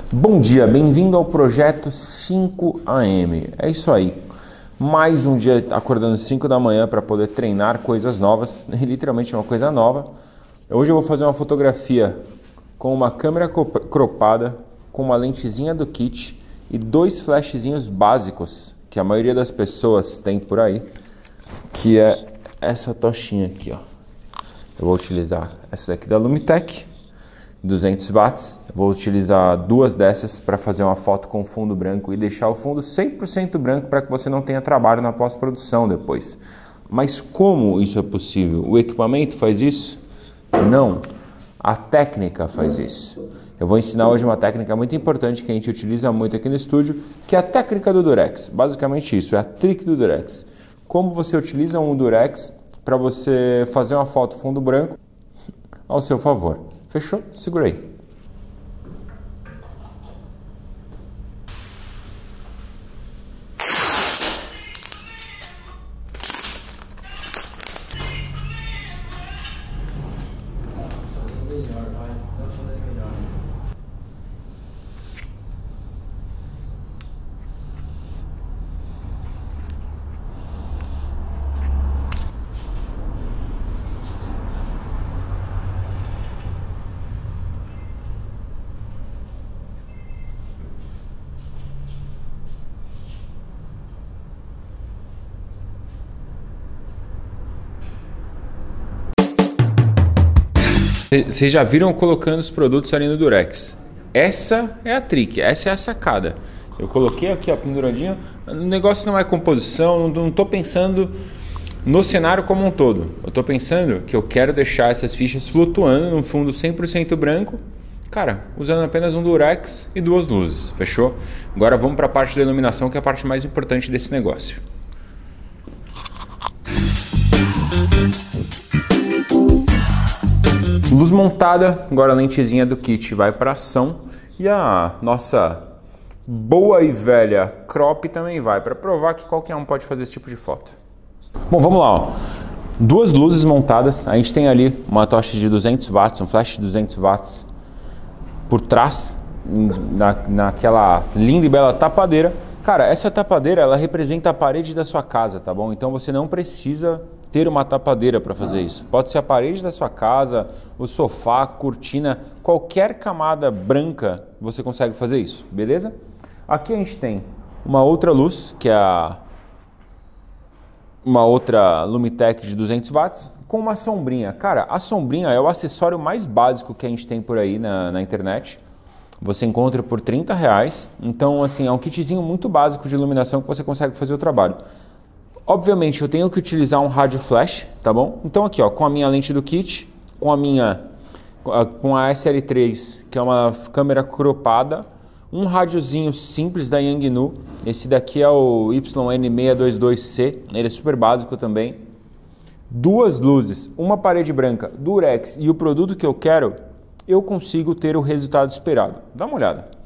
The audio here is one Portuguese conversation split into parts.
Bom dia, bem-vindo ao projeto 5am. É isso aí, mais um dia acordando às 5 da manhã para poder treinar coisas novas, literalmente uma coisa nova. Hoje eu vou fazer uma fotografia com uma câmera cropada, com uma lentezinha do kit e dois flashzinhos básicos que a maioria das pessoas tem por aí, que é essa tochinha aqui, ó. Eu vou utilizar essa daqui da Lumitec, 200 watts. Eu vou utilizar duas dessas para fazer uma foto com fundo branco e deixar o fundo 100% branco para que você não tenha trabalho na pós-produção depois. Mas como isso é possível? O equipamento faz isso? Não. A técnica faz isso. Eu vou ensinar hoje uma técnica muito importante que a gente utiliza muito aqui no estúdio, que é a técnica do Durex. Basicamente isso, é a trick do Durex. Como você utiliza um Durex para você fazer uma foto fundo branco ao seu favor. Fechou? Segura aí. Vocês já viram colocando os produtos ali no Durex. Essa é a trick, essa é a sacada. Eu coloquei aqui a penduradinha, o negócio não é composição, não estou pensando no cenário como um todo. Eu estou pensando que eu quero deixar essas fichas flutuando num fundo 100% branco, cara, usando apenas um Durex e duas luzes, fechou? Agora vamos para a parte da iluminação, que é a parte mais importante desse negócio. Luz montada, agora a lentezinha do kit vai para ação e a nossa boa e velha crop também vai, para provar que qualquer um pode fazer esse tipo de foto. Bom, vamos lá, ó. Duas luzes montadas, a gente tem ali uma tocha de 200 watts, um flash de 200 watts por trás, naquela linda e bela tapadeira. Cara, essa tapadeira, ela representa a parede da sua casa, tá bom? Então você não precisa ter uma tapadeira para fazer isso. Pode ser a parede da sua casa, o sofá, a cortina, qualquer camada branca você consegue fazer isso, beleza? Aqui a gente tem uma outra luz, que é uma outra Lumitec de 200 watts, com uma sombrinha. Cara, a sombrinha é o acessório mais básico que a gente tem por aí na internet. Você encontra por R$30, então assim, é um kitzinho muito básico de iluminação que você consegue fazer o trabalho. Obviamente eu tenho que utilizar um rádio flash, tá bom? Então aqui, ó, com a minha lente do kit, com a SL3, que é uma câmera cropada, um rádiozinho simples da Yangnu, esse daqui é o YN622C, ele é super básico também. Duas luzes, uma parede branca, Durex e o produto que eu quero, eu consigo ter o resultado esperado. Dá uma olhada.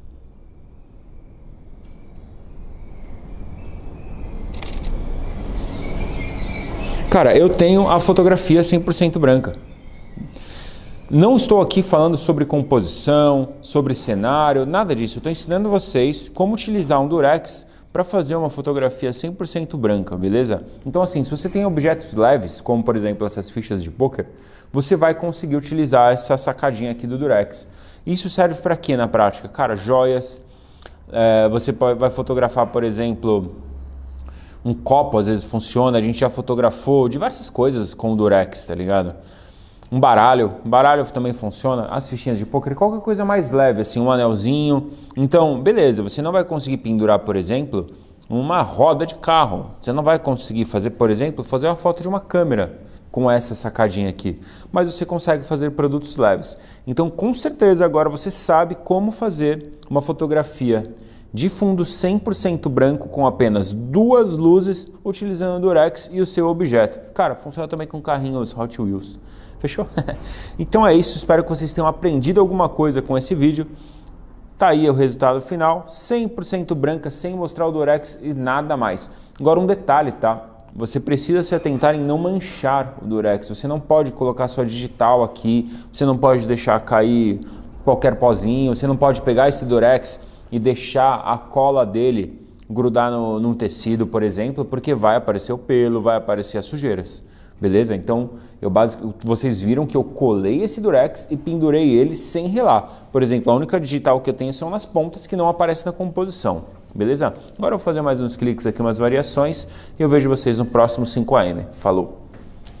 Cara, eu tenho a fotografia 100% branca. Não estou aqui falando sobre composição, sobre cenário, nada disso. Eu estou ensinando vocês como utilizar um Durex para fazer uma fotografia 100% branca, beleza? Então assim, se você tem objetos leves, como por exemplo essas fichas de poker, você vai conseguir utilizar essa sacadinha aqui do Durex. Isso serve para quê na prática? Cara, joias, você vai fotografar, por exemplo, um copo, às vezes funciona, a gente já fotografou diversas coisas com o Durex, tá ligado? Um baralho também funciona, as fichinhas de poker, qualquer coisa mais leve, assim, um anelzinho. Então, beleza, você não vai conseguir pendurar, por exemplo, uma roda de carro. Você não vai conseguir fazer, por exemplo, fazer uma foto de uma câmera com essa sacadinha aqui. Mas você consegue fazer produtos leves. Então, com certeza, agora você sabe como fazer uma fotografia de fundo 100% branco com apenas duas luzes, utilizando o Durex e o seu objeto. Cara, funciona também com carrinhos Hot Wheels. Fechou? Então é isso, espero que vocês tenham aprendido alguma coisa com esse vídeo. Tá aí o resultado final, 100% branca, sem mostrar o Durex e nada mais. Agora um detalhe, tá? Você precisa se atentar em não manchar o Durex. Você não pode colocar sua digital aqui, você não pode deixar cair qualquer pozinho, você não pode pegar esse Durex e deixar a cola dele grudar num tecido, por exemplo, porque vai aparecer o pelo, vai aparecer as sujeiras, beleza? Então, vocês viram que eu colei esse Durex e pendurei ele sem relar. Por exemplo, a única digital que eu tenho são nas pontas que não aparecem na composição, beleza? Agora eu vou fazer mais uns cliques aqui, umas variações e eu vejo vocês no próximo 5AM. Falou!